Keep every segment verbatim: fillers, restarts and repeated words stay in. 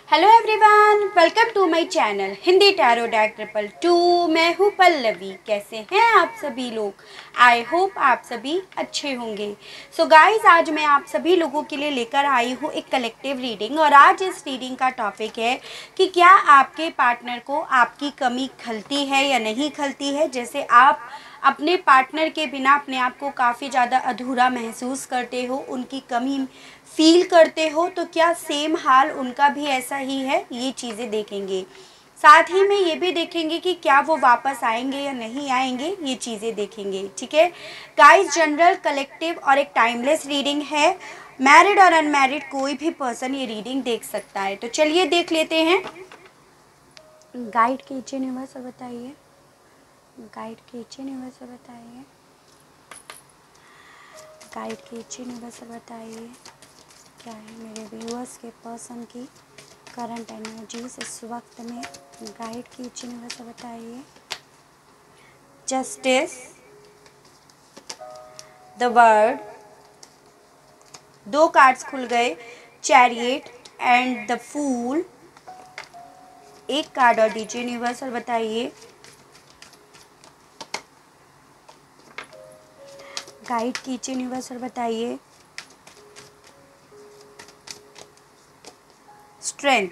Hello everyone, welcome to my channel Hindi tarot deck triple two. मैं हूँ पल्लवी। कैसे हैं आप सभी लोग? आई होप आप सभी अच्छे होंगे। सो so गाइस, आज मैं आप सभी लोगों के लिए लेकर आई हूँ एक कलेक्टिव रीडिंग। और आज इस रीडिंग का टॉपिक है कि क्या आपके पार्टनर को आपकी कमी खलती है या नहीं खलती है। जैसे आप अपने पार्टनर के बिना अपने आप को काफ़ी ज़्यादा अधूरा महसूस करते हो, उनकी कमी फील करते हो, तो क्या सेम हाल उनका भी ऐसा ही है, ये चीज़ें देखेंगे। साथ ही में ये भी देखेंगे कि क्या वो वापस आएंगे या नहीं आएंगे, ये चीज़ें देखेंगे। ठीक है गाइस, जनरल, कलेक्टिव और एक टाइमलेस रीडिंग है। मैरिड और अनमैरिड कोई भी पर्सन ये रीडिंग देख सकता है। तो चलिए देख लेते हैं। गाइड कीजिए यूनिवर्स और बताइए, गाइड कीजिए यूनिवर्स और बताइए, गाइड कीजिए यूनिवर्स और बताइए क्या है मेरे व्यूअर्स के पर्सन की करंट एनर्जीज इस वक्त में। गाइड कीजिए यूनिवर्स और बताइए। जस्टिस, द वर्ड, दो कार्ड्स खुल गए, चैरियट एंड द फूल। एक कार्ड और दीजिए यूनिवर्स और बताइए। गाइड कीजिए यूनिवर्स और बताइए। स्ट्रेंथ।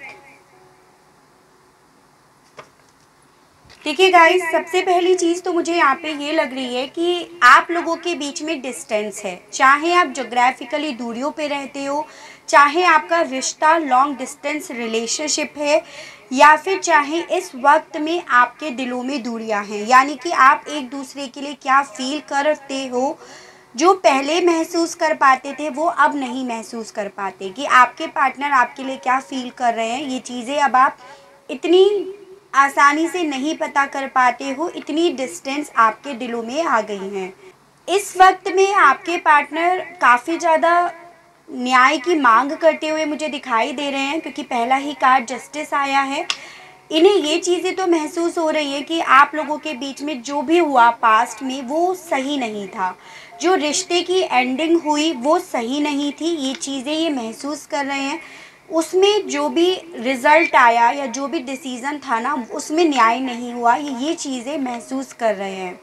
देखिए गाइस, सबसे पहली चीज़ तो मुझे यहाँ पे ये लग रही है कि आप लोगों के बीच में डिस्टेंस है। चाहे आप जोग्राफिकली दूरियों पे रहते हो, चाहे आपका रिश्ता लॉन्ग डिस्टेंस रिलेशनशिप है, या फिर चाहे इस वक्त में आपके दिलों में दूरियां हैं। यानी कि आप एक दूसरे के लिए क्या फील करते हो, जो पहले महसूस कर पाते थे वो अब नहीं महसूस कर पाते। कि आपके पार्टनर आपके लिए क्या फील कर रहे हैं, ये चीज़ें अब आप इतनी आसानी से नहीं पता कर पाते हो। इतनी डिस्टेंस आपके दिलों में आ गई हैं। इस वक्त में आपके पार्टनर काफ़ी ज़्यादा न्याय की मांग करते हुए मुझे दिखाई दे रहे हैं, क्योंकि पहला ही कार्ड जस्टिस आया है। इन्हें ये चीज़ें तो महसूस हो रही है कि आप लोगों के बीच में जो भी हुआ पास्ट में वो सही नहीं था। जो रिश्ते की एंडिंग हुई वो सही नहीं थी, ये चीज़ें ये महसूस कर रहे हैं। उसमें जो भी रिज़ल्ट आया या जो भी डिसीज़न था ना, उसमें न्याय नहीं हुआ, ये ये चीज़ें महसूस कर रहे हैं।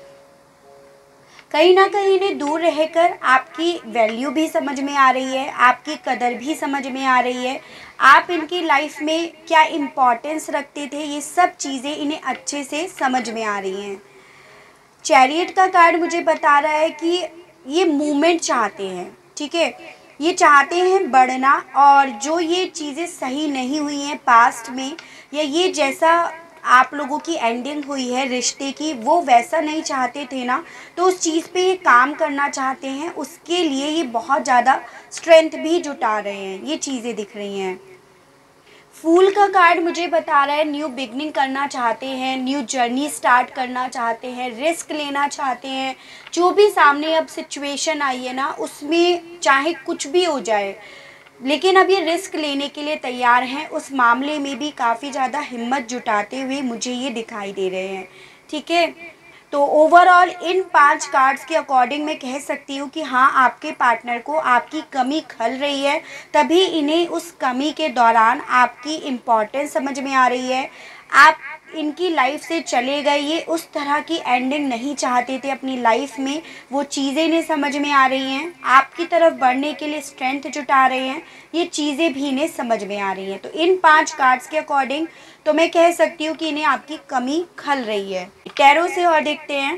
कहीं ना कहीं इन्हें दूर रहकर आपकी वैल्यू भी समझ में आ रही है, आपकी कदर भी समझ में आ रही है। आप इनकी लाइफ में क्या इम्पोर्टेंस रखते थे, ये सब चीज़ें इन्हें अच्छे से समझ में आ रही हैं। चैरियट का कार्ड मुझे बता रहा है कि ये मूवमेंट चाहते हैं। ठीक है, ये चाहते हैं बढ़ना, और जो ये चीज़ें सही नहीं हुई हैं पास्ट में, या ये जैसा आप लोगों की एंडिंग हुई है रिश्ते की, वो वैसा नहीं चाहते थे ना, तो उस चीज़ पे ये काम करना चाहते हैं। उसके लिए ये बहुत ज़्यादा स्ट्रेंथ भी जुटा रहे हैं, ये चीज़ें दिख रही हैं। फूल का कार्ड मुझे बता रहा है न्यू बिगनिंग करना चाहते हैं, न्यू जर्नी स्टार्ट करना चाहते हैं, रिस्क लेना चाहते हैं। जो भी सामने अब सिचुएशन आई है ना, उसमें चाहे कुछ भी हो जाए, लेकिन अब ये रिस्क लेने के लिए तैयार हैं। उस मामले में भी काफ़ी ज़्यादा हिम्मत जुटाते हुए मुझे ये दिखाई दे रहे हैं। ठीक है, तो ओवरऑल इन पांच कार्ड्स के अकॉर्डिंग मैं कह सकती हूँ कि हाँ, आपके पार्टनर को आपकी कमी खल रही है, तभी इन्हें उस कमी के दौरान आपकी इम्पोर्टेंस समझ में आ रही है। आप इनकी लाइफ से चले गए, ये उस तरह की एंडिंग नहीं चाहते थे अपनी लाइफ में, वो चीज़ें इन्हें समझ में आ रही हैं। आपकी तरफ बढ़ने के लिए स्ट्रेंथ जुटा रहे हैं, ये चीज़ें भी इन्हें समझ में आ रही हैं। तो इन पांच कार्ड्स के अकॉर्डिंग तो मैं कह सकती हूँ कि इन्हें आपकी कमी खल रही है। टैरो से और देखते हैं।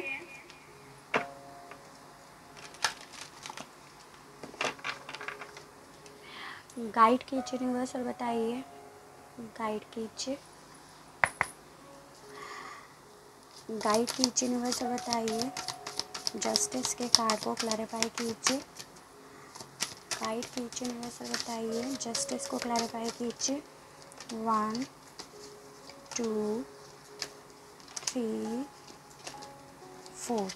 गाइड कीजिए यूनिवर्स और बताइए, गाइड कीजिए, गाइड कीजिए यूनिवर्स और बताइए। जस्टिस के कार्ड को क्लैरिफाई कीजिए, गाइड कीजिए यूनिवर्स और बताइए। जस्टिस को क्लैरिफाई कीजिए। One, two, three, four.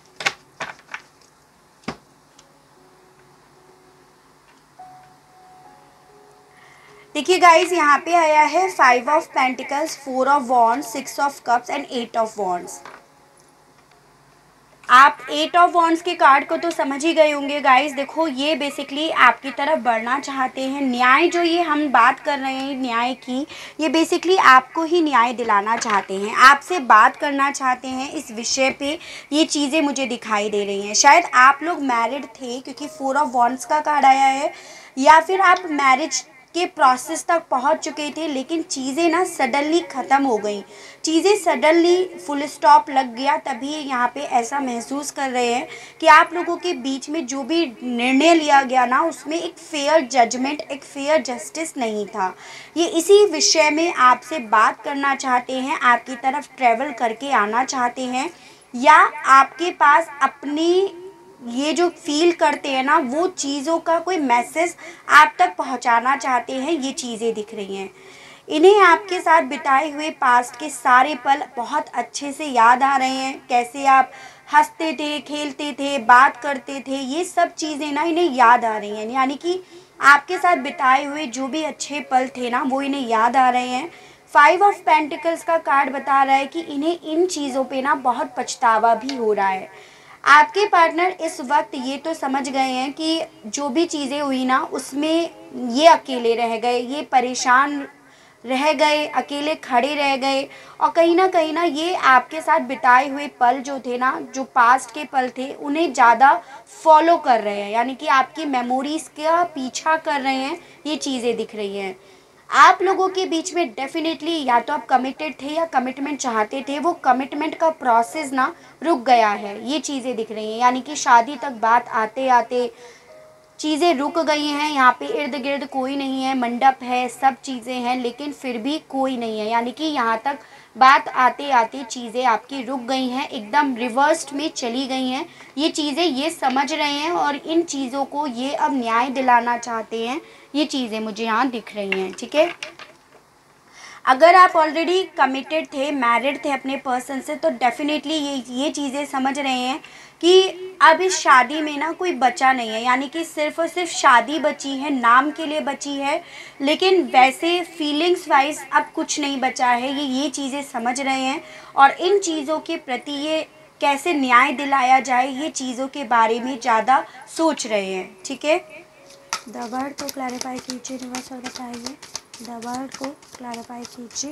देखिए गाइस, यहाँ पे आया है five of pentacles, four of wands, six of cups and eight of wands. आप एट ऑफ वॉन्ड्स के कार्ड को तो समझ ही गए होंगे गाइस। देखो ये बेसिकली आपकी तरफ बढ़ना चाहते हैं। न्याय जो ये हम बात कर रहे हैं न्याय की, ये बेसिकली आपको ही न्याय दिलाना चाहते हैं, आपसे बात करना चाहते हैं इस विषय पे। ये चीज़ें मुझे दिखाई दे रही हैं। शायद आप लोग मैरिड थे क्योंकि फोर ऑफ वॉन्ड्स का कार्ड आया है, या फिर आप मैरिज के प्रोसेस तक पहुंच चुके थे, लेकिन चीज़ें ना सडनली ख़त्म हो गई, चीज़ें सडनली फुल स्टॉप लग गया। तभी यहाँ पे ऐसा महसूस कर रहे हैं कि आप लोगों के बीच में जो भी निर्णय लिया गया ना, उसमें एक फेयर जजमेंट, एक फेयर जस्टिस नहीं था। ये इसी विषय में आपसे बात करना चाहते हैं, आपकी तरफ ट्रैवल करके आना चाहते हैं, या आपके पास अपनी ये जो फील करते हैं ना वो चीज़ों का कोई मैसेज आप तक पहुंचाना चाहते हैं। ये चीज़ें दिख रही हैं। इन्हें आपके साथ बिताए हुए पास्ट के सारे पल बहुत अच्छे से याद आ रहे हैं। कैसे आप हंसते थे, खेलते थे, बात करते थे, ये सब चीज़ें ना इन्हें याद आ रही हैं। यानी कि आपके साथ बिताए हुए जो भी अच्छे पल थे ना वो इन्हें याद आ रहे हैं। फाइव ऑफ पेंटिकल्स का कार्ड बता रहा है कि इन्हें इन चीज़ों पे ना बहुत पछतावा भी हो रहा है। आपके पार्टनर इस वक्त ये तो समझ गए हैं कि जो भी चीज़ें हुई ना उसमें ये अकेले रह गए, ये परेशान रह गए, अकेले खड़े रह गए, और कहीं ना कहीं ना ये आपके साथ बिताए हुए पल जो थे ना, जो पास्ट के पल थे, उन्हें ज़्यादा फॉलो कर रहे हैं, यानी कि आपकी मेमोरीज़ का पीछा कर रहे हैं। ये चीज़ें दिख रही हैं। आप लोगों के बीच में डेफिनेटली या तो आप कमिटेड थे या कमिटमेंट चाहते थे, वो कमिटमेंट का प्रोसेस ना रुक गया है। ये चीज़ें दिख रही हैं, यानी कि शादी तक बात आते आते चीज़ें रुक गई हैं। यहाँ पे इर्द गिर्द कोई नहीं है, मंडप है, सब चीज़ें हैं, लेकिन फिर भी कोई नहीं है। यानी कि यहाँ तक बात आते आते चीज़ें आपकी रुक गई हैं, एकदम रिवर्स्ड में चली गई हैं। ये चीज़ें ये समझ रहे हैं और इन चीज़ों को ये अब न्याय दिलाना चाहते हैं। ये चीज़ें मुझे यहाँ दिख रही हैं। ठीक है, अगर आप ऑलरेडी कमिटेड थे, मैरिड थे अपने पर्सन से, तो डेफिनेटली ये ये चीज़ें समझ रहे हैं कि अब इस शादी में ना कोई बचा नहीं है। यानी कि सिर्फ और सिर्फ शादी बची है, नाम के लिए बची है, लेकिन वैसे फीलिंग्स वाइज अब कुछ नहीं बचा है। ये ये चीज़ें समझ रहे हैं और इन चीज़ों के प्रति ये कैसे न्याय दिलाया जाए, ये चीज़ों के बारे में ज़्यादा सोच रहे हैं। ठीक है, द वर्ड को क्लैरिफाई कीजिए यूनिवर्स और बताइए। द वर्ड को क्लैरिफाई कीजिए,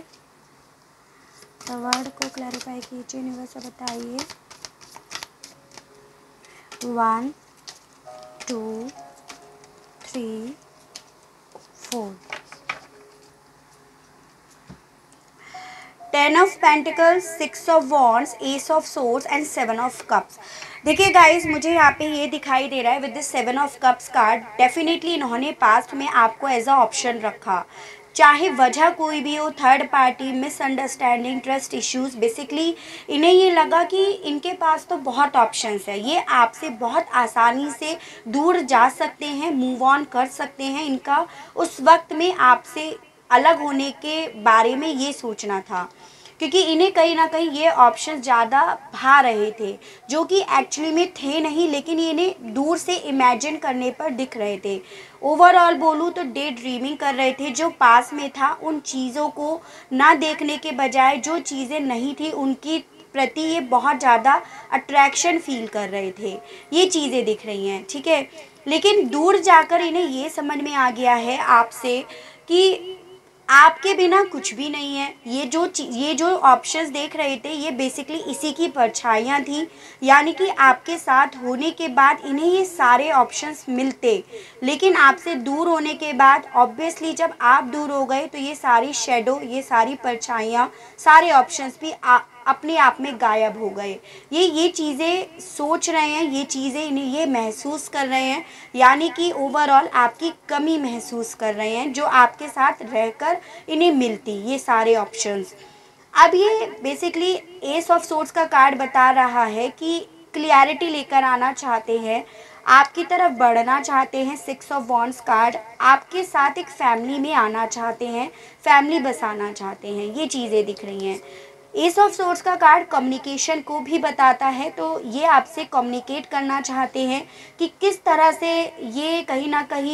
द वर्ड को क्लैरिफाई कीजिए यूनिवर्स और बताइए। One, two, three, four. Ten of pentacles, six of wands, ace of swords and seven of cups. देखिए गाइस, मुझे यहाँ पे ये दिखाई दे रहा है with this seven of cups card, definitely इन्होंने पास्ट में आपको एज अ ऑप्शन रखा। चाहे वजह कोई भी हो, third party, misunderstanding, trust issues, basically इन्हें ये लगा कि इनके पास तो बहुत ऑप्शंस है, ये आपसे बहुत आसानी से दूर जा सकते हैं, मूव ऑन कर सकते हैं। इनका उस वक्त में आपसे अलग होने के बारे में ये सोचना था, क्योंकि इन्हें कहीं ना कहीं ये ऑप्शन ज़्यादा भा रहे थे, जो कि एक्चुअली में थे नहीं, लेकिन ये इन्हें दूर से इमेजिन करने पर दिख रहे थे। ओवरऑल बोलूँ तो डे ड्रीमिंग कर रहे थे। जो पास में था उन चीज़ों को ना देखने के बजाय जो चीज़ें नहीं थी उनकी प्रति ये बहुत ज़्यादा अट्रैक्शन फील कर रहे थे। ये चीज़ें दिख रही हैं। ठीक है, लेकिन दूर जाकर इन्हें ये समझ में आ गया है आपसे कि आपके बिना कुछ भी नहीं है। ये जो ये जो ऑप्शंस देख रहे थे ये बेसिकली इसी की परछाइयाँ थी, यानी कि आपके साथ होने के बाद इन्हें ये सारे ऑप्शंस मिलते, लेकिन आपसे दूर होने के बाद ऑब्वियसली जब आप दूर हो गए तो ये सारी शेडो, ये सारी परछाइयाँ, सारे ऑप्शंस भी आ, अपने आप में गायब हो गए। ये ये चीज़ें सोच रहे हैं, ये चीज़ें इन्हें ये महसूस कर रहे हैं, यानी कि ओवरऑल आपकी कमी महसूस कर रहे हैं जो आपके साथ रहकर इन्हें मिलती, ये सारे ऑप्शंस। अब ये बेसिकली एस ऑफ सोर्ड्स का कार्ड बता रहा है कि क्लियरिटी लेकर आना चाहते हैं, आपकी तरफ बढ़ना चाहते हैं। सिक्स ऑफ वॉन्ड्स कार्ड आपके साथ एक फैमिली में आना चाहते हैं, फैमिली बसाना चाहते हैं। ये चीज़ें दिख रही हैं। एस ऑफ सोर्ड्स का कार्ड कम्युनिकेशन को भी बताता है, तो ये आपसे कम्युनिकेट करना चाहते हैं कि किस तरह से ये कहीं ना कहीं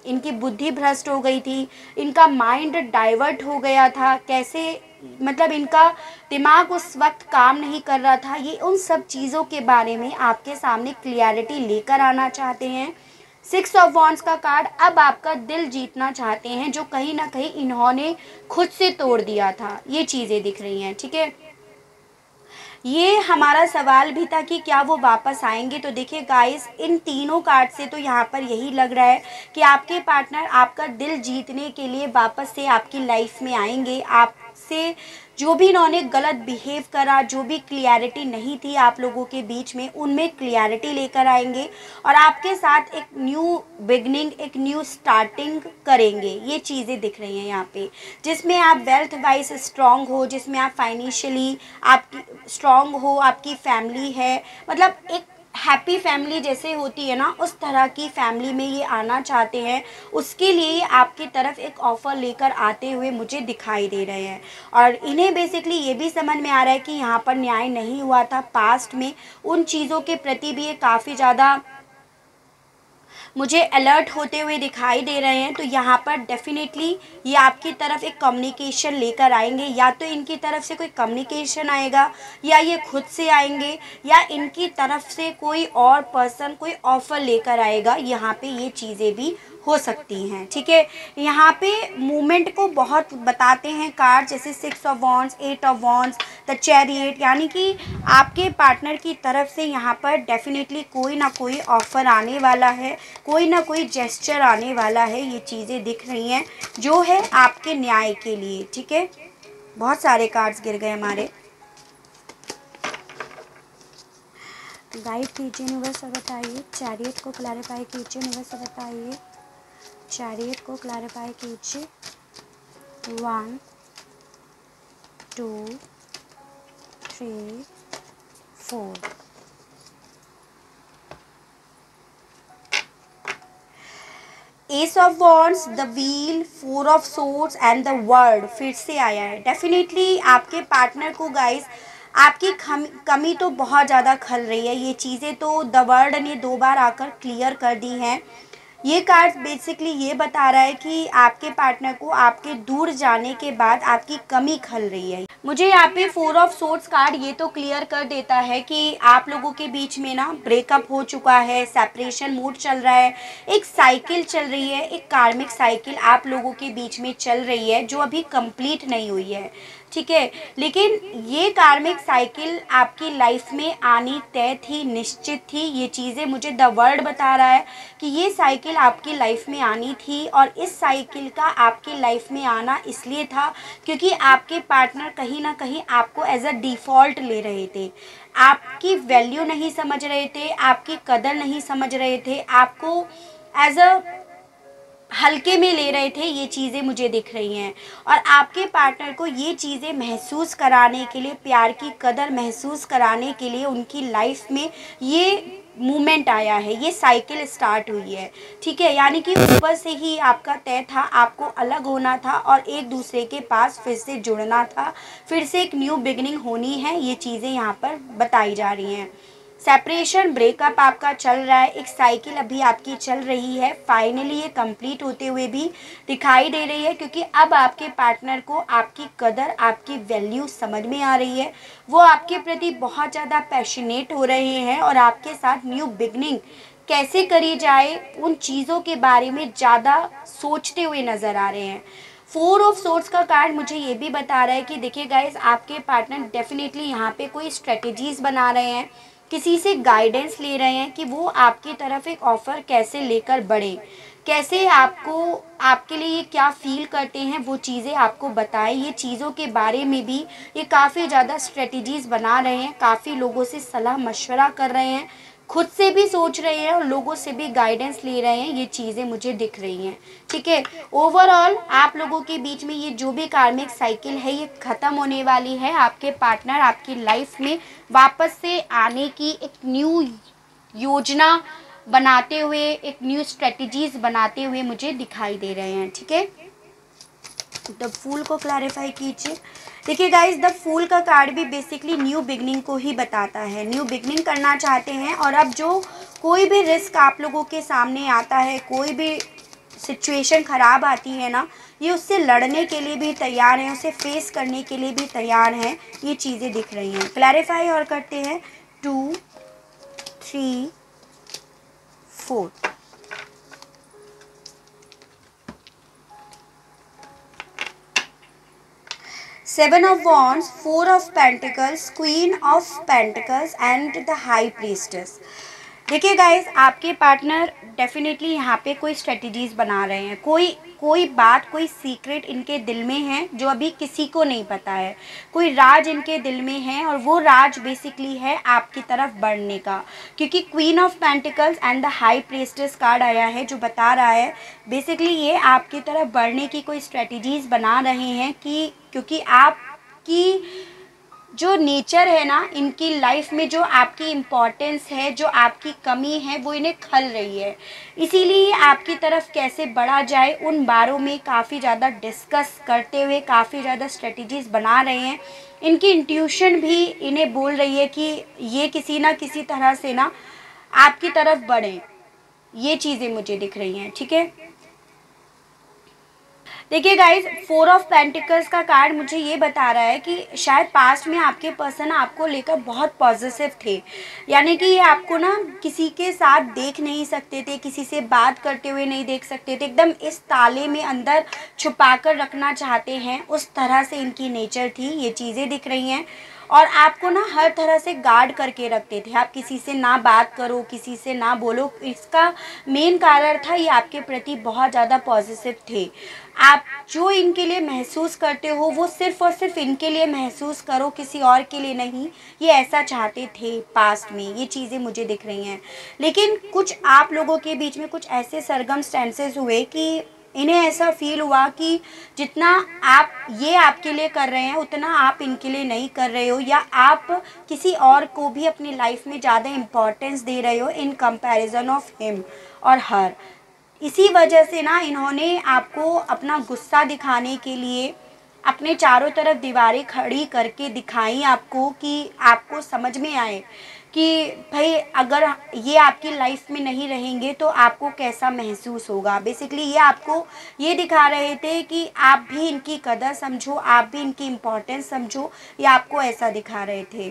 इनकी बुद्धि भ्रष्ट हो गई थी, इनका माइंड डाइवर्ट हो गया था, कैसे मतलब इनका दिमाग उस वक्त काम नहीं कर रहा था, ये उन सब चीज़ों के बारे में आपके सामने क्लियरिटी लेकर आना चाहते हैं। सिक्स ऑफ वॉन्ड्स का कार्ड अब आपका दिल जीतना चाहते हैं, जो कहीं ना कहीं इन्होंने खुद से तोड़ दिया था, ये चीज़ें दिख रही हैं। ठीक है, ये हमारा सवाल भी था कि क्या वो वापस आएंगे। तो देखिए गाइस, इन तीनों कार्ड से तो यहाँ पर यही लग रहा है कि आपके पार्टनर आपका दिल जीतने के लिए वापस से आपकी लाइफ में आएंगे। आपसे जो भी इन्होंने गलत बिहेव करा, जो भी क्लियरिटी नहीं थी आप लोगों के बीच में, उनमें क्लियरिटी लेकर आएंगे और आपके साथ एक न्यू बिगनिंग, एक न्यू स्टार्टिंग करेंगे। ये चीज़ें दिख रही हैं यहाँ पे, जिसमें आप वेल्थ वाइज स्ट्रांग हो, जिसमें आप फाइनेंशियली आपकी स्ट्रांग हो, आपकी फैमिली है, मतलब एक हैप्पी फैमिली जैसे होती है ना, उस तरह की फैमिली में ये आना चाहते हैं। उसके लिए आपकी तरफ एक ऑफ़र लेकर आते हुए मुझे दिखाई दे रहे हैं। और इन्हें बेसिकली ये भी समझ में आ रहा है कि यहाँ पर न्याय नहीं हुआ था पास्ट में, उन चीज़ों के प्रति भी ये काफ़ी ज़्यादा मुझे अलर्ट होते हुए दिखाई दे रहे हैं। तो यहाँ पर डेफिनेटली ये आपकी तरफ एक कम्युनिकेशन लेकर आएंगे, या तो इनकी तरफ से कोई कम्युनिकेशन आएगा, या ये खुद से आएंगे, या इनकी तरफ से कोई और पर्सन कोई ऑफ़र लेकर आएगा। यहाँ पे ये चीज़ें भी हो सकती हैं। ठीक है, यहाँ पे मूवमेंट को बहुत बताते हैं कार्ड, जैसे six of wands, eight of wands, the chariot, यानी कि आपके पार्टनर की तरफ से यहाँ पर डेफिनेटली कोई ना कोई ऑफ़र आने वाला है, कोई ना कोई जेस्चर आने वाला है। ये चीज़ें दिख रही हैं जो है आपके न्याय के लिए। ठीक है, बहुत सारे कार्ड्स गिर गए हमारे। गाइड कीजिए यूनिवर्स, बताइए चैरियट को क्लैरिफाई कीजिए यूनिवर्स, बताइए चैरियट को क्लैरिफाई कीजिए। One two three four. Ace of wands, the wheel, four of swords and the world फिर से आया है। डेफिनेटली आपके पार्टनर को गाइस आपकी कमी तो बहुत ज़्यादा खल रही है। ये चीज़ें तो द वर्ड ने दो बार आकर क्लियर कर दी हैं। ये कार्ड बेसिकली ये बता रहा है कि आपके पार्टनर को आपके दूर जाने के बाद आपकी कमी खल रही है। मुझे यहाँ पे फोर ऑफ सोर्ड्स कार्ड ये तो क्लियर कर देता है कि आप लोगों के बीच में ना ब्रेकअप हो चुका है, सेपरेशन मूड चल रहा है, एक साइकिल चल रही है, एक कार्मिक साइकिल आप लोगों के बीच में चल रही है जो अभी कंप्लीट नहीं हुई है। ठीक है, लेकिन ये कार्मिक साइकिल आपकी लाइफ में आनी तय थी, निश्चित थी। ये चीज़ें मुझे द वर्ड बता रहा है कि ये साइकिल आपकी लाइफ में आनी थी, और इस साइकिल का आपकी लाइफ में आना इसलिए था क्योंकि आपके पार्टनर कहीं ना कहीं आपको एज अ डिफ़ॉल्ट ले रहे थे, आपकी वैल्यू नहीं समझ रहे थे, आपकी कदर नहीं समझ रहे थे, आपको एज अ हल्के में ले रहे थे। ये चीज़ें मुझे दिख रही हैं, और आपके पार्टनर को ये चीज़ें महसूस कराने के लिए, प्यार की कदर महसूस कराने के लिए उनकी लाइफ में ये मूवमेंट आया है, ये साइकिल स्टार्ट हुई है। ठीक है, यानी कि ऊपर से ही आपका तय था, आपको अलग होना था और एक दूसरे के पास फिर से जुड़ना था, फिर से एक न्यू बिगनिंग होनी है। ये चीज़ें यहाँ पर बताई जा रही हैं। सेपरेशन, ब्रेकअप आपका चल रहा है, एक साइकिल अभी आपकी चल रही है, फाइनली ये कंप्लीट होते हुए भी दिखाई दे रही है, क्योंकि अब आपके पार्टनर को आपकी कदर, आपकी वैल्यू समझ में आ रही है। वो आपके प्रति बहुत ज़्यादा पैशनेट हो रहे हैं और आपके साथ न्यू बिगनिंग कैसे करी जाए उन चीज़ों के बारे में ज़्यादा सोचते हुए नज़र आ रहे हैं। फोर ऑफ सोर्ड्स का कार्ड मुझे ये भी बता रहा है कि देखिए गाइस, आपके पार्टनर डेफिनेटली यहाँ पे कोई स्ट्रेटजीज़ बना रहे हैं, किसी से गाइडेंस ले रहे हैं कि वो आपकी तरफ एक ऑफ़र कैसे लेकर बढ़े, कैसे आपको, आपके लिए ये क्या फील करते हैं वो चीज़ें आपको बताएं। ये चीज़ों के बारे में भी ये काफ़ी ज़्यादा स्ट्रेटजीज़ बना रहे हैं, काफ़ी लोगों से सलाह मशवरा कर रहे हैं, खुद से भी सोच रहे हैं और लोगों से भी गाइडेंस ले रहे हैं। ये चीज़ें मुझे दिख रही हैं। ठीक है, ओवरऑल आप लोगों के बीच में ये जो भी कार्मिक साइकिल है ये ख़त्म होने वाली है। आपके पार्टनर आपकी लाइफ में वापस से आने की एक न्यू योजना बनाते हुए, एक न्यू स्ट्रेटजीज बनाते हुए मुझे दिखाई दे रहे हैं। ठीक है, द फूल को क्लैरिफाई कीजिए। देखिए गाइस, द फूल का कार्ड भी बेसिकली न्यू बिगनिंग को ही बताता है। न्यू बिगनिंग करना चाहते हैं, और अब जो कोई भी रिस्क आप लोगों के सामने आता है, कोई भी सिचुएशन ख़राब आती है ना, ये उससे लड़ने के लिए भी तैयार हैं, उसे फेस करने के लिए भी तैयार हैं। ये चीज़ें दिख रही हैं। क्लैरिफाई और करते हैं। Two, three, four. Seven of wands, four of pentacles, queen of pentacles and the high priestess. देखिए गाइस, आपके पार्टनर डेफिनेटली यहाँ पे कोई स्ट्रेटजीज बना रहे हैं। कोई कोई बात, कोई सीक्रेट इनके दिल में है जो अभी किसी को नहीं पता है। कोई राज इनके दिल में है और वो राज बेसिकली है आपकी तरफ बढ़ने का, क्योंकि queen of pentacles and the high priestess card आया है जो बता रहा है बेसिकली ये आपकी तरफ बढ़ने की कोई स्ट्रेटजीज बना रहे हैं कि क्योंकि आपकी जो नेचर है ना, इनकी लाइफ में जो आपकी इम्पोर्टेंस है, जो आपकी कमी है, वो इन्हें खल रही है। इसीलिए आपकी तरफ कैसे बढ़ा जाए उन बारों में काफ़ी ज़्यादा डिस्कस करते हुए काफ़ी ज़्यादा स्ट्रेटजीज बना रहे हैं। इनकी इंट्यूशन भी इन्हें बोल रही है कि ये किसी ना किसी तरह से ना आपकी तरफ बढ़े। ये चीज़ें मुझे दिख रही हैं, ठीक है। देखिए गाइस, फोर ऑफ पेंटिकल्स का कार्ड मुझे ये बता रहा है कि शायद पास्ट में आपके पर्सन आपको लेकर बहुत पॉजिटिव थे, यानी कि ये आपको ना किसी के साथ देख नहीं सकते थे, किसी से बात करते हुए नहीं देख सकते थे, एकदम इस ताले में अंदर छुपा कर रखना चाहते हैं, उस तरह से इनकी नेचर थी। ये चीज़ें दिख रही हैं और आपको ना हर तरह से गार्ड करके रखते थे। आप किसी से ना बात करो, किसी से ना बोलो। इसका मेन कारण था ये आपके प्रति बहुत ज़्यादा पॉजिटिव थे। आप जो इनके लिए महसूस करते हो वो सिर्फ़ और सिर्फ इनके लिए महसूस करो, किसी और के लिए नहीं। ये ऐसा चाहते थे पास्ट में। ये चीज़ें मुझे दिख रही हैं। लेकिन कुछ आप लोगों के बीच में कुछ ऐसे सरकमस्टेंसेस हुए कि इन्हें ऐसा फील हुआ कि जितना आप ये आपके लिए कर रहे हैं उतना आप इनके लिए नहीं कर रहे हो, या आप किसी और को भी अपनी लाइफ में ज़्यादा इम्पोर्टेंस दे रहे हो इन कंपैरिजन ऑफ हिम और हर। इसी वजह से ना इन्होंने आपको अपना गुस्सा दिखाने के लिए अपने चारों तरफ दीवारें खड़ी करके दिखाई आपको, कि आपको समझ में आए कि भाई अगर ये आपकी लाइफ में नहीं रहेंगे तो आपको कैसा महसूस होगा। बेसिकली ये आपको ये दिखा रहे थे कि आप भी इनकी कदर समझो, आप भी इनकी इम्पोर्टेंस समझो। ये आपको ऐसा दिखा रहे थे।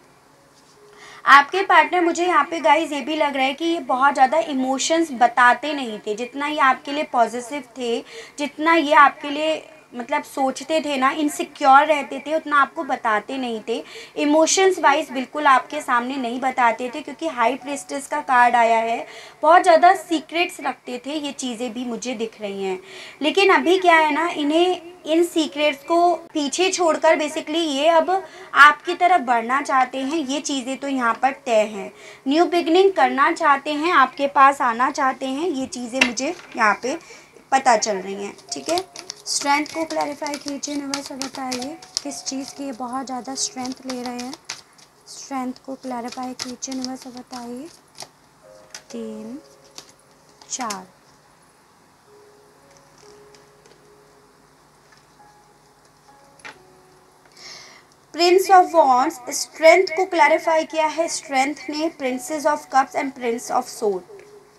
आपके पार्टनर, मुझे यहाँ पे गाइस ये भी लग रहा है कि ये बहुत ज़्यादा इमोशंस बताते नहीं थे। जितना ये आपके लिए पॉजिटिव थे, जितना ये आपके लिए मतलब सोचते थे ना, इनसिक्योर रहते थे, उतना आपको बताते नहीं थे। इमोशंस वाइज बिल्कुल आपके सामने नहीं बताते थे, क्योंकि हाई प्रीस्टेस का कार्ड आया है। बहुत ज़्यादा सीक्रेट्स रखते थे। ये चीज़ें भी मुझे दिख रही हैं। लेकिन अभी क्या है ना, इन्हें इन सीक्रेट्स को पीछे छोड़कर बेसिकली ये अब आपकी तरफ बढ़ना चाहते हैं। ये चीज़ें तो यहाँ पर तय हैं। न्यू बिगनिंग करना चाहते हैं, आपके पास आना चाहते हैं। ये चीज़ें मुझे यहाँ पे पता चल रही हैं, ठीक है। स्ट्रेंथ को क्लैरिफाई कीजिए यूनिवर्स, बताइए किस चीज़ की ये बहुत ज़्यादा स्ट्रेंथ ले रहे हैं। स्ट्रेंथ को क्लैरिफाई कीजिए यूनिवर्स, बताइए। तीन, चार। प्रिंस ऑफ वॉन्ड्स, स्ट्रेंथ को क्लैरिफाई किया है स्ट्रेंथ ने, princess of cups and prince of sword.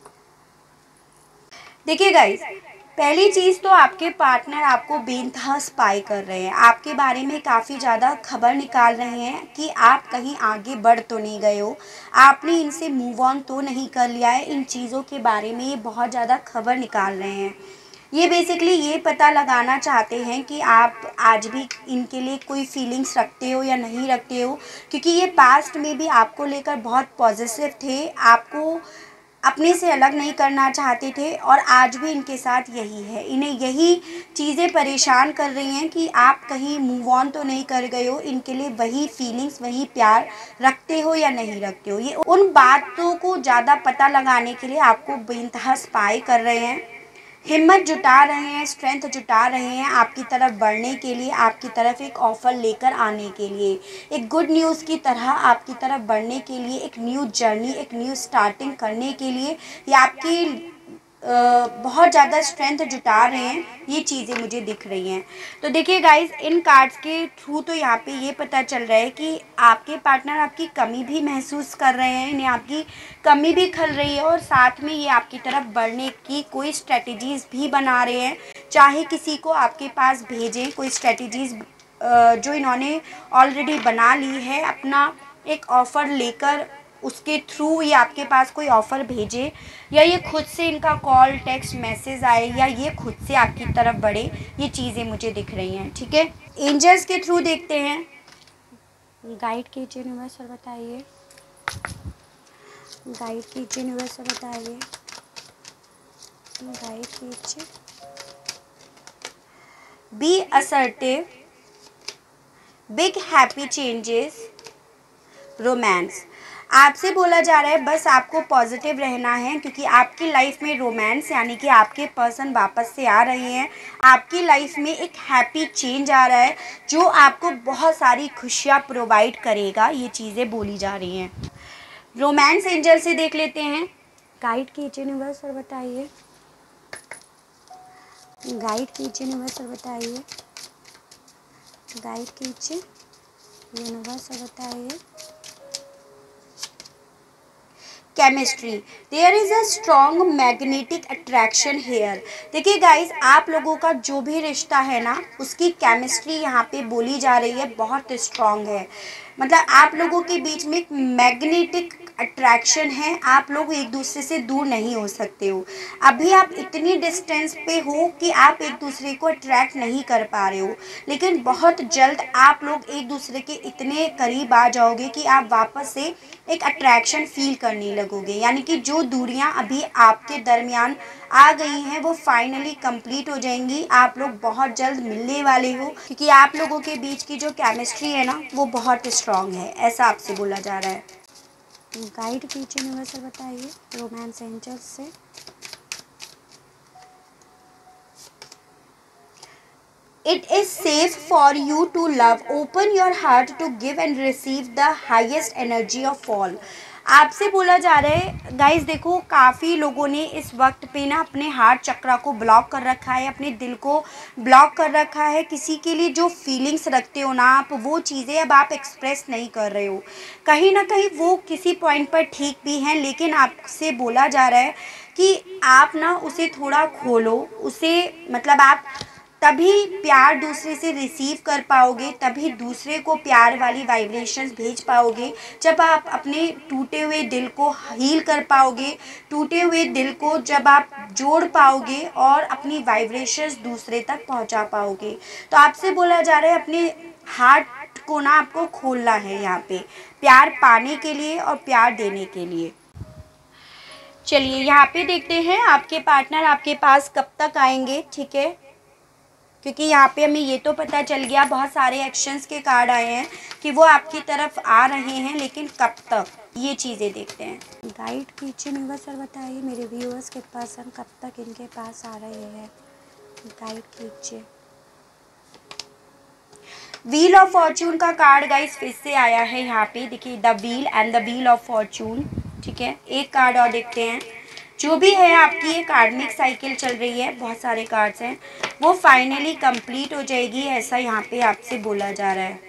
देखिए गाइस, पहली चीज़ तो आपके पार्टनर आपको बेइंतहा स्पाई कर रहे हैं। आपके बारे में काफ़ी ज़्यादा खबर निकाल रहे हैं कि आप कहीं आगे बढ़ तो नहीं गए हो, आपने इनसे मूव ऑन तो नहीं कर लिया है। इन चीज़ों के बारे में ये बहुत ज़्यादा खबर निकाल रहे हैं। ये बेसिकली ये पता लगाना चाहते हैं कि आप आज भी इनके लिए कोई फीलिंग्स रखते हो या नहीं रखते हो, क्योंकि ये पास्ट में भी आपको लेकर बहुत पॉजिटिव थे, आपको अपने से अलग नहीं करना चाहते थे, और आज भी इनके साथ यही है। इन्हें यही चीज़ें परेशान कर रही हैं कि आप कहीं मूव ऑन तो नहीं कर गए हो, इनके लिए वही फीलिंग्स, वही प्यार रखते हो या नहीं रखते हो। ये उन बातों को ज़्यादा पता लगाने के लिए आपको बेइंतहा स्पाई कर रहे हैं, हिम्मत जुटा रहे हैं, स्ट्रेंथ जुटा रहे हैं आपकी तरफ बढ़ने के लिए, आपकी तरफ एक ऑफ़र लेकर आने के लिए, एक गुड न्यूज़ की तरह आपकी तरफ बढ़ने के लिए, एक न्यू जर्नी, एक न्यू स्टार्टिंग करने के लिए। ये आपकी अ, बहुत ज़्यादा स्ट्रेंथ जुटा रहे हैं, ये चीज़ें मुझे दिख रही हैं। तो देखिए गाइस, इन कार्ड्स के थ्रू तो यहाँ पे ये पता चल रहा है कि आपके पार्टनर आपकी कमी भी महसूस कर रहे हैं, इन्हें आपकी कमी भी खल रही है और साथ में ये आपकी तरफ बढ़ने की कोई स्ट्रेटजीज़ भी बना रहे हैं। चाहे किसी को आपके पास भेजें, कोई स्ट्रेटजीज़ जो इन्होंने ऑलरेडी बना ली है, अपना एक ऑफ़र लेकर उसके थ्रू ये आपके पास कोई ऑफ़र भेजे, या ये खुद से इनका कॉल टेक्स्ट मैसेज आए, या ये खुद से आपकी तरफ बढ़े, ये चीज़ें मुझे दिख रही हैं। ठीक है, एंजल्स के थ्रू देखते हैं। गाइड कीजिए यूनिवर्सल, बताइए, गाइड कीजिए यूनिवर्सल, बताइए, गाइड कीजिए। Be assertive, big happy changes, romance. आपसे बोला जा रहा है बस आपको पॉजिटिव रहना है, क्योंकि आपकी लाइफ में रोमांस यानी कि आपके पर्सन वापस से आ रहे हैं। आपकी लाइफ में एक हैप्पी चेंज आ रहा है जो आपको बहुत सारी खुशियाँ प्रोवाइड करेगा, ये चीज़ें बोली जा रही हैं। रोमांस एंजल से देख लेते हैं। गाइड कीजिए यूनिवर्स और बताइए, गाइड कीजिए यूनिवर्स और बताइए, गाइड कीजिए यूनिवर्स और बताइए। Chemistry, there is a strong magnetic attraction here. देखिए गाइस, आप लोगों का जो भी रिश्ता है ना, उसकी केमिस्ट्री यहाँ पे बोली जा रही है बहुत स्ट्रॉन्ग है। मतलब आप लोगों के बीच में एक मैग्नेटिक अट्रैक्शन है, आप लोग एक दूसरे से दूर नहीं हो सकते हो। अभी आप इतनी डिस्टेंस पे हो कि आप एक दूसरे को अट्रैक्ट नहीं कर पा रहे हो, लेकिन बहुत जल्द आप लोग एक दूसरे के इतने करीब आ जाओगे कि आप वापस से एक अट्रैक्शन फील करने लगोगे। यानी कि जो दूरियां अभी आपके दरमियान आ गई हैं वो फाइनली कंप्लीट हो जाएंगी। आप लोग बहुत जल्द मिलने वाले हो, क्योंकि आप लोगों के बीच की जो केमिस्ट्री है ना वो बहुत स्ट्रॉन्ग है, ऐसा आपसे बोला जा रहा है। गाइड कीजिए यूनिवर्सल, बताइए रोमांस एंजल्स से। It is safe for you to love. Open your heart to give and receive the highest energy of all. आपसे बोला जा रहा है गाइस, देखो काफ़ी लोगों ने इस वक्त पे ना अपने हार्ट चक्रा को ब्लॉक कर रखा है, अपने दिल को ब्लॉक कर रखा है। किसी के लिए जो फीलिंग्स रखते हो ना आप, वो चीज़ें अब आप एक्सप्रेस नहीं कर रहे हो। कहीं ना कहीं वो किसी पॉइंट पर ठीक भी हैं, लेकिन आपसे बोला जा रहा है कि आप ना उसे थोड़ा खोलो, उसे मतलब आप तभी प्यार दूसरे से रिसीव कर पाओगे, तभी दूसरे को प्यार वाली वाइब्रेशंस भेज पाओगे, जब आप अपने टूटे हुए दिल को हील कर पाओगे, टूटे हुए दिल को जब आप जोड़ पाओगे और अपनी वाइब्रेशंस दूसरे तक पहुंचा पाओगे। तो आपसे बोला जा रहा है अपने हार्ट को ना आपको खोलना है यहाँ पे, प्यार पाने के लिए और प्यार देने के लिए। चलिए यहाँ पे देखते हैं आपके पार्टनर आपके पास कब तक आएंगे। ठीक है, क्योंकि यहाँ पे हमें ये तो पता चल गया, बहुत सारे एक्शंस के कार्ड आए हैं कि वो आपकी तरफ आ रहे हैं, लेकिन कब तक, ये चीज़ें देखते हैं। गाइड कीजिए यूनिवर्स और बताइए मेरे व्यूअर्स के पर्सन कब तक इनके पास आ रहे हैं। गाइड कीजिए। व्हील ऑफ फॉर्चून का कार्ड गाइस फिर से आया है यहाँ पे, देखिए the wheel and the wheel of fortune. ठीक है, एक कार्ड और देखते हैं। जो भी है आपकी ये कार्डमिक साइकिल चल रही है, बहुत सारे कार्ड्स हैं, वो फाइनली कंप्लीट हो जाएगी, ऐसा यहाँ पे आपसे बोला जा रहा है।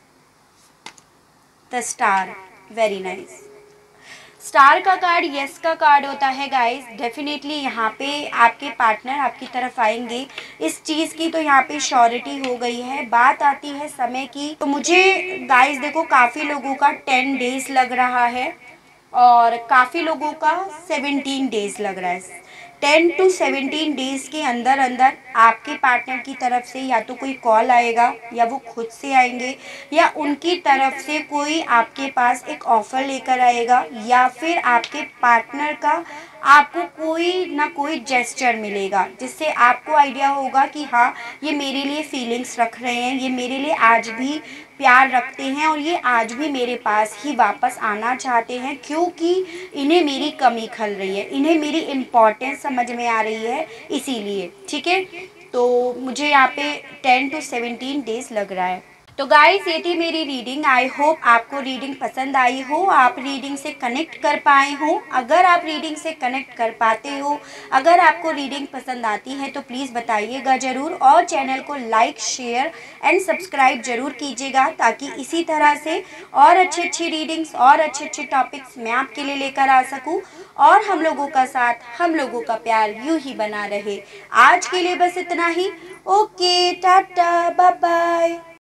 The star, very nice. Star का कार्ड यस का कार्ड होता है गाइस। डेफिनेटली यहाँ पे आपके पार्टनर आपकी तरफ आएंगे, इस चीज़ की तो यहाँ पे श्योरिटी हो गई है। बात आती है समय की, तो मुझे गाइस देखो काफ़ी लोगों का टेन डेज लग रहा है और काफ़ी लोगों का सेवनटीन डेज़ लग रहा है। टेन टू सेवनटीन डेज़ के अंदर अंदर आपके पार्टनर की तरफ से या तो कोई कॉल आएगा, या वो खुद से आएंगे, या उनकी तरफ से कोई आपके पास एक ऑफ़र लेकर आएगा, या फिर आपके पार्टनर का आपको कोई ना कोई जेस्चर मिलेगा जिससे आपको आइडिया होगा कि हाँ ये मेरे लिए फीलिंग्स रख रहे हैं, ये मेरे लिए आज भी प्यार रखते हैं और ये आज भी मेरे पास ही वापस आना चाहते हैं, क्योंकि इन्हें मेरी कमी खल रही है, इन्हें मेरी इम्पोर्टेंस समझ में आ रही है, इसीलिए। ठीक है, तो मुझे यहाँ पे टेन टू सेवनटीन डेज़ लग रहा है। तो गाइस ये थी मेरी रीडिंग। आई होप आपको रीडिंग पसंद आई हो, आप रीडिंग से कनेक्ट कर पाए हो। अगर आप रीडिंग से कनेक्ट कर पाते हो, अगर आपको रीडिंग पसंद आती है तो प्लीज़ बताइएगा ज़रूर, और चैनल को लाइक शेयर एंड सब्सक्राइब ज़रूर कीजिएगा, ताकि इसी तरह से और अच्छी अच्छी रीडिंग्स और अच्छे अच्छे टॉपिक्स मैं आपके लिए लेकर आ सकूं, और हम लोगों का साथ, हम लोगों का प्यार यूं ही बना रहे। आज के लिए बस इतना ही। Okay, tata, bye bye.